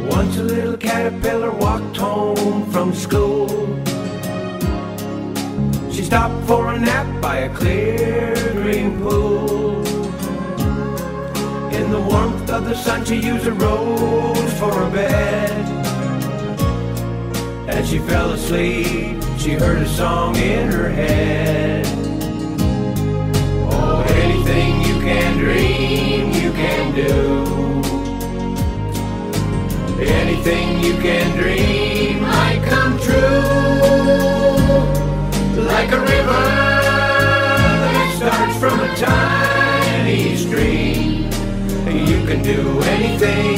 Once a little caterpillar walked home from school. She stopped for a nap by a clear green pool. In the warmth of the sun she used a rose for a bed. As she fell asleep, she heard a song in her head. Oh, anything you can dream, you can do. Anything you can dream might come true. Like a river that starts from a tiny stream, you can do anything